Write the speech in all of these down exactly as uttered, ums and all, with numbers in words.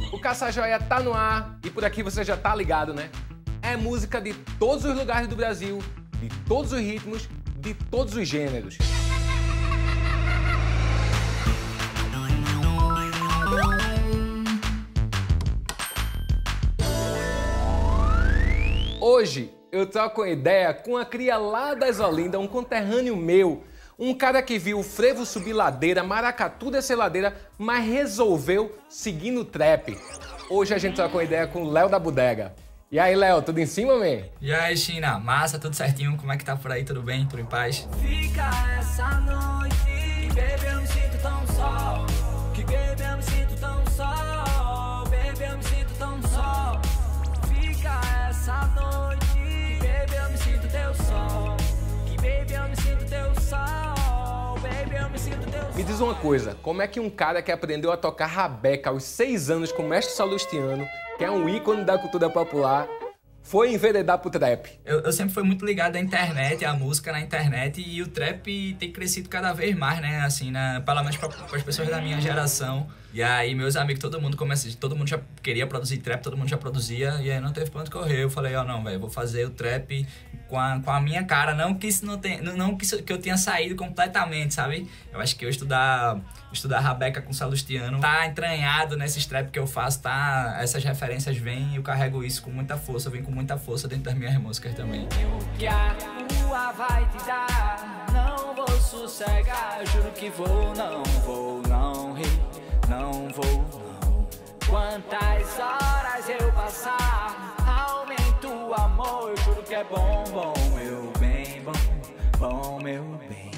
O Caça Joia tá no ar e por aqui você já tá ligado, né? É música de todos os lugares do Brasil, de todos os ritmos, de todos os gêneros. Hoje eu troco uma ideia com a cria lá das Olinda, um conterrâneo meu, um cara que viu o frevo subir ladeira, maracatu descer ladeira, mas resolveu seguir no trap. Hoje a gente troca uma ideia com o Léo da Bodega. E aí, Léo, tudo em cima, man? E aí, China, massa, tudo certinho? Como é que tá por aí? Tudo bem? Tudo em paz? Fica essa noite, que baby eu me sinto tão só, que baby eu me sinto tão só, baby eu me sinto tão só. Fica essa noite, que baby eu me sinto teu sol, que baby eu me sinto teu sol, baby eu me sinto teu sol. Me diz uma coisa, como é que um cara que aprendeu a tocar rabeca aos seis anos com o mestre Salustiano, que é um ícone da cultura popular, foi enveredar pro trap? Eu, eu sempre fui muito ligado à internet, à música na internet, e o trap tem crescido cada vez mais, né? Assim, né? Pelo menos para as pessoas da minha geração. E aí, meus amigos, todo mundo começa, todo mundo já queria produzir trap, todo mundo já produzia, e aí não teve pra onde correr. Eu falei, ó, oh, não, velho, vou fazer o trap com a, com a minha cara. Não que isso não tenha, não que, isso, que eu tenha saído completamente, sabe? Eu acho que eu estudar, estudar rabeca com Salustiano tá entranhado nesses trap que eu faço, tá? Essas referências vêm e eu carrego isso com muita força, vem com muita força dentro das minhas músicas também. O que a rua vai te dar, não vou sossegar, juro que vou, não vou, não rir. Não vou, não. Quantas horas eu passar, aumento o amor, eu juro que é bom, bom, meu bem, bom, bom, meu bem.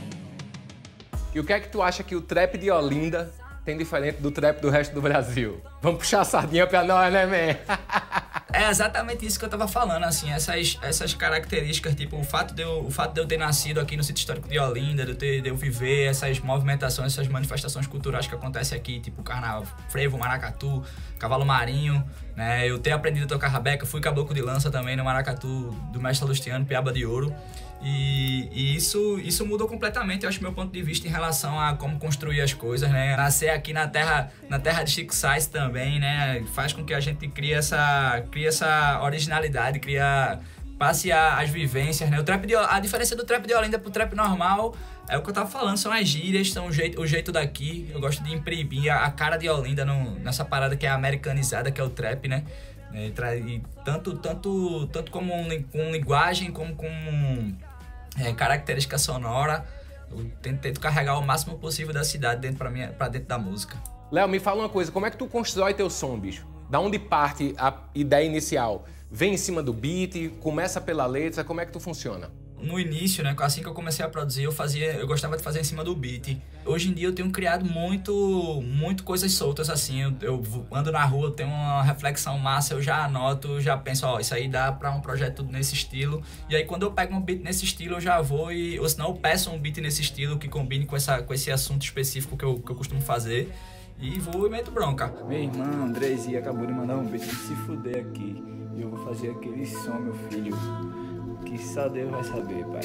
E o que é que tu acha que o trap de Olinda tem diferente do trap do resto do Brasil? Vamos puxar a sardinha pra nós, né, man? É exatamente isso que eu tava falando, assim, essas, essas características, tipo, o fato, de eu, o fato de eu ter nascido aqui no sítio histórico de Olinda, de eu, ter, de eu viver essas movimentações, essas manifestações culturais que acontecem aqui, tipo carnaval, frevo, maracatu, cavalo marinho, né, eu ter aprendido a tocar rabeca, fui caboclo de lança também no maracatu do mestre Salustiano, Piaba de Ouro, e, e isso, isso mudou completamente, eu acho, meu ponto de vista em relação a como construir as coisas, né, nascer aqui na terra, na terra de Chico Sainz também, né, faz com que a gente crie essa, crie essa originalidade, cria, passe a, as vivências, né, o trap de, a diferença do trap de Olinda pro trap normal é o que eu tava falando, são as gírias, são o jeito, o jeito daqui, eu gosto de imprimir a, a cara de Olinda no, nessa parada que é americanizada, que é o trap, né, e, e tanto, tanto, tanto como um, com linguagem, como com é, característica sonora, eu tento, tento carregar o máximo possível da cidade dentro pra, minha, pra dentro da música. Léo, me fala uma coisa, como é que tu constrói teu som, bicho? Da onde parte a ideia inicial? Vem em cima do beat, começa pela letra, como é que tu funciona? No início, né, assim que eu comecei a produzir, eu fazia, eu gostava de fazer em cima do beat. Hoje em dia eu tenho criado muito, muito coisas soltas assim. Eu, eu ando na rua, eu tenho uma reflexão massa, eu já anoto, já penso, ó, isso aí dá pra um projeto nesse estilo. E aí quando eu pego um beat nesse estilo, eu já vou e, ou senão eu peço um beat nesse estilo que combine com essa, com esse assunto específico que eu, que eu costumo fazer. E vou e meto bronca. Minha irmã Andrezinha acabou de mandar um beat de se fuder aqui. E eu vou fazer aquele som, meu filho, que só Deus vai saber, pai.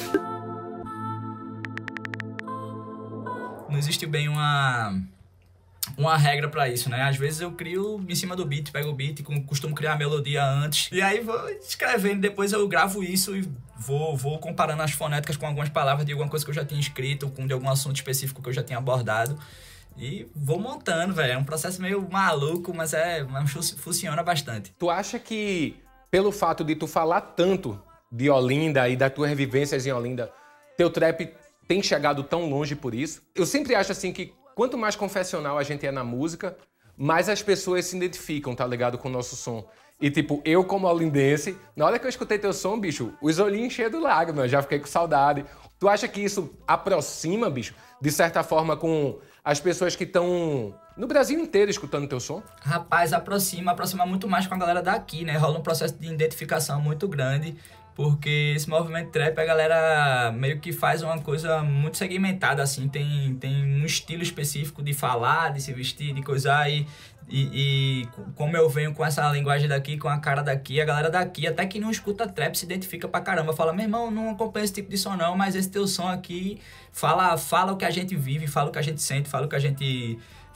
Não existe bem uma, uma regra pra isso, né? Às vezes eu crio em cima do beat, pego o beat, costumo criar a melodia antes. E aí vou escrevendo, depois eu gravo isso e vou, vou comparando as fonéticas com algumas palavras de alguma coisa que eu já tinha escrito, com de algum assunto específico que eu já tinha abordado. E vou montando, velho. É um processo meio maluco, mas, é, mas funciona bastante. Tu acha que, pelo fato de tu falar tanto de Olinda e das tuas vivências em Olinda, teu trap tem chegado tão longe por isso? Eu sempre acho assim que quanto mais confessional a gente é na música, mais as pessoas se identificam, tá ligado, com o nosso som. E tipo, eu como olindense, na hora que eu escutei teu som, bicho, os olhinhos cheios de lágrimas, já fiquei com saudade. Tu acha que isso aproxima, bicho, de certa forma com as pessoas que estão no Brasil inteiro escutando teu som? Rapaz, aproxima, aproxima muito mais com a galera daqui, né? Rola um processo de identificação muito grande, porque esse movimento trap, a galera meio que faz uma coisa muito segmentada, assim, tem, tem um estilo específico de falar, de se vestir, de coisar, e, e, e como eu venho com essa linguagem daqui, com a cara daqui, a galera daqui, até que não escuta trap, se identifica pra caramba, fala, meu irmão, não acompanho esse tipo de som não, mas esse teu som aqui fala, fala o que a gente vive, fala o que a gente sente, fala o que a gente...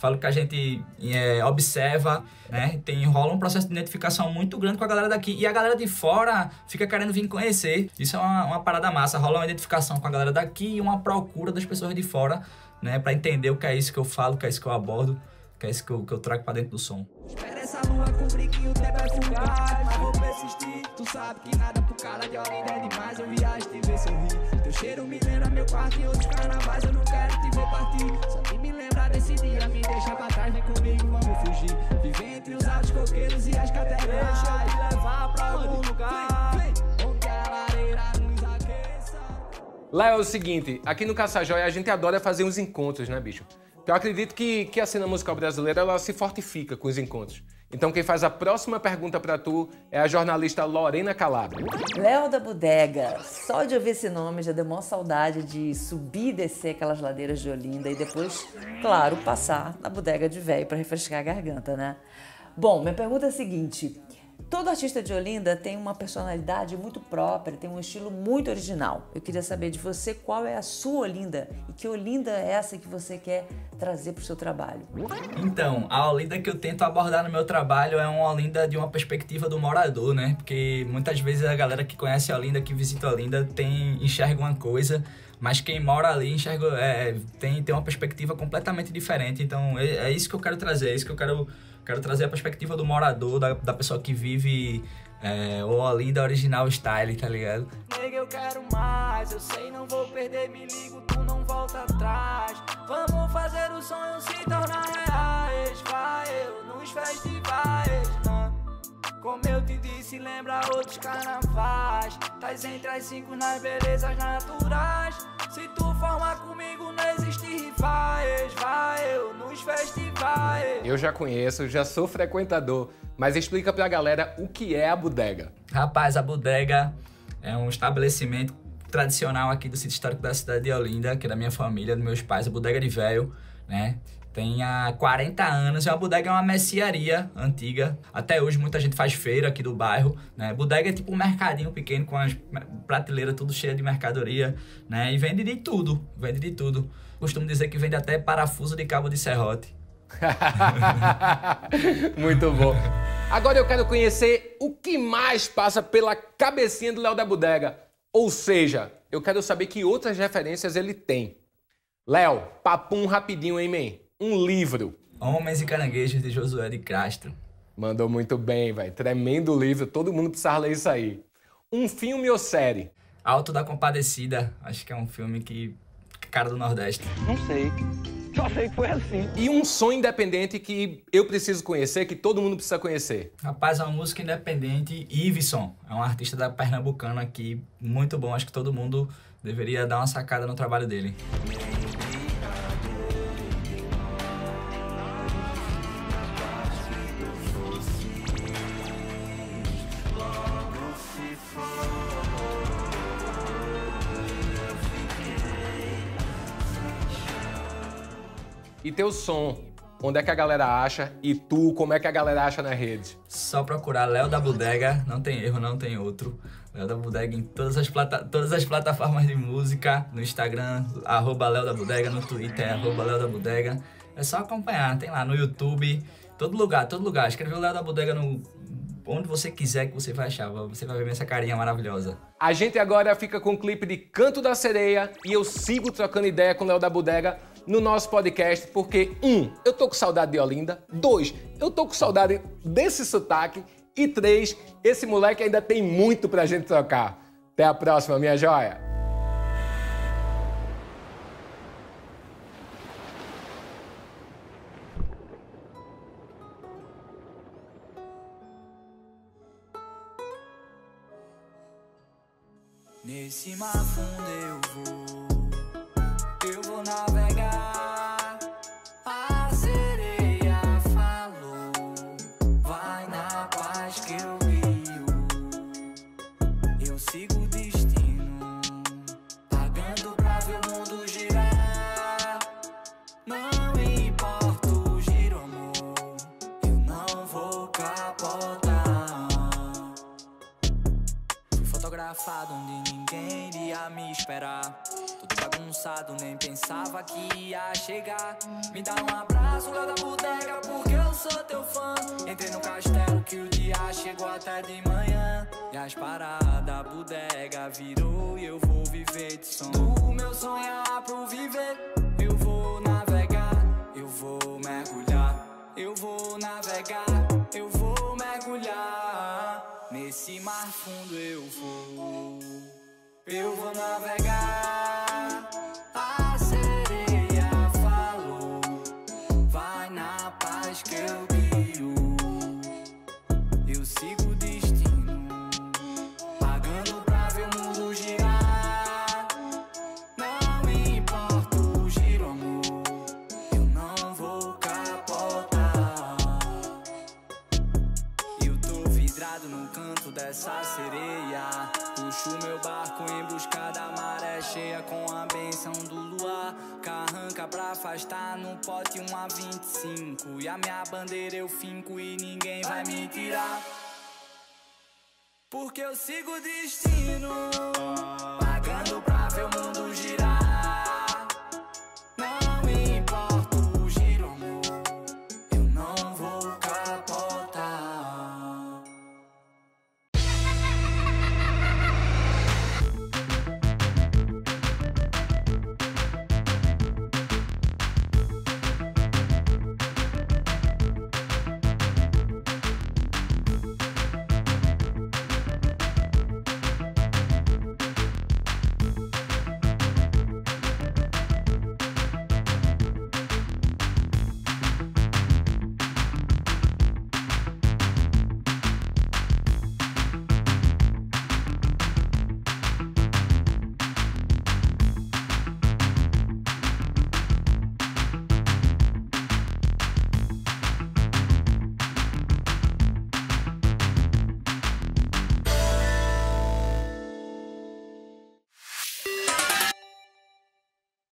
falo que a gente é, observa, né? Tem, rola um processo de identificação muito grande com a galera daqui. E a galera de fora fica querendo vir conhecer. Isso é uma, uma parada massa. Rola uma identificação com a galera daqui e uma procura das pessoas de fora, né? Pra entender o que é isso que eu falo, o que é isso que eu abordo, o que é isso que eu, que eu trago pra dentro do som. Espera essa lua cumprir que o tempo é fugaz, mas vou persistir. Tu sabe que nada pro cara de Olinda é demais. Eu viajo te ver sorrir. Teu cheiro me lembra meu quarto e outros carnavais. Eu não quero te ver partir. Só de me lembrar desse dia me deixa pra trás. Vem comigo, vamos fugir. Viver entre os altos coqueiros e as catedrais. Deixa eu te levar pra algum lugar onde a lareira nos aqueça. Lá é o seguinte, aqui no Caçajóia a gente adora fazer uns encontros, né, bicho? Eu acredito que, que a cena musical brasileira ela se fortifica com os encontros. Então quem faz a próxima pergunta pra tu é a jornalista Lorena Calabria. Léo da Bodega. Só de ouvir esse nome já deu maior saudade de subir e descer aquelas ladeiras de Olinda e depois, claro, passar na bodega de véio pra refrescar a garganta, né? Bom, minha pergunta é a seguinte. Todo artista de Olinda tem uma personalidade muito própria, tem um estilo muito original. Eu queria saber de você qual é a sua Olinda e que Olinda é essa que você quer trazer para o seu trabalho. Então, a Olinda que eu tento abordar no meu trabalho é uma Olinda de uma perspectiva do morador, né? Porque muitas vezes a galera que conhece a Olinda, que visita a Olinda, tem, enxerga uma coisa, mas quem mora ali enxerga, é, tem, tem uma perspectiva completamente diferente. Então, é, é isso que eu quero trazer, é isso que eu quero... Quero trazer a perspectiva do morador, da, da pessoa que vive é, o Olinda original style, tá ligado? Nega, eu quero mais, eu sei, não vou perder, me ligo, tu não volta atrás. Vamos fazer os sonhos se tornar reais. Vai eu nos festivais, né? Como eu te disse, lembra outros carnavais. Tais entre as cinco nas belezas naturais. Se tu formar comigo, não existe rivais. Vai eu nos festivais. Eu já conheço, já sou frequentador, mas explica pra galera o que é a bodega. Rapaz, a bodega é um estabelecimento tradicional aqui do sítio histórico da cidade de Olinda, que é da minha família, dos meus pais, a Bodega de Véio, né? Tem há quarenta anos, e a bodega é uma mercearia antiga. Até hoje muita gente faz feira aqui do bairro, né? Bodega é tipo um mercadinho pequeno com as prateleiras tudo cheia de mercadoria, né? E vende de tudo, vende de tudo. Costumo dizer que vende até parafuso de cabo de serrote. Muito bom. Agora eu quero conhecer o que mais passa pela cabecinha do Léo da Bodega. Ou seja, eu quero saber que outras referências ele tem. Léo, papum rapidinho, hein, man? Um livro. Homens e Caranguejos, de Josué de Castro. Mandou muito bem, velho. Tremendo livro, todo mundo precisa ler isso aí. Um filme ou série? Alto da Compadecida, acho que é um filme que... cara do Nordeste. Não sei. Só sei que foi assim. E um som independente que eu preciso conhecer, que todo mundo precisa conhecer? Rapaz, é uma música independente. Iveson é um artista da Pernambucana aqui, muito bom. Acho que todo mundo deveria dar uma sacada no trabalho dele. E teu som, onde é que a galera acha? E tu, como é que a galera acha na rede? Só procurar Léo da Bodega, não tem erro, não tem outro. Léo da Bodega em todas as, plata todas as plataformas de música, no Instagram, arroba Léo da Bodega, no Twitter, arroba Léo da Bodega. É só acompanhar, tem lá no YouTube, todo lugar, todo lugar. Escreveu Léo da Bodega no... onde você quiser que você vai achar, você vai ver essa carinha maravilhosa. A gente agora fica com o clipe de Canto da Sereia e eu sigo trocando ideia com o Léo da Bodega no nosso podcast, porque, um, eu tô com saudade de Olinda, dois, eu tô com saudade desse sotaque e três, esse moleque ainda tem muito pra gente trocar. Até a próxima, minha joia! Nesse mar fundo eu vou, eu vou navegar. A sereia falou, vai na paz que eu guio. Eu sigo o destino, pagando pra ver o mundo girar. Não importa o giro, amor, eu não vou capotar. Fui fotografado onde ninguém iria me esperar. Tudo bagunçado. bagunçado, nem pensava que ia chegar. Me dá um abraço lá da bodega, porque eu sou teu fã. Entrei no castelo que o dia chegou até de manhã. E as paradas da bodega virou e eu vou viver de som. O meu sonho é pro viver. Eu vou navegar, eu vou mergulhar. Eu vou navegar, eu vou mergulhar. Nesse mar fundo eu vou. Eu vou navegar. A sereia falou: vai na paz que eu guio. Eu sigo o destino, pagando pra ver o mundo girar. Não importa o giro, amor, eu não vou capotar. Eu tô vidrado no canto dessa sereia. Puxo meu barco em busca da maré cheia, com a benção do luar. Carranca pra afastar no pote um A vinte e cinco. E a minha bandeira eu finco e ninguém vai me tirar, porque eu sigo o destino.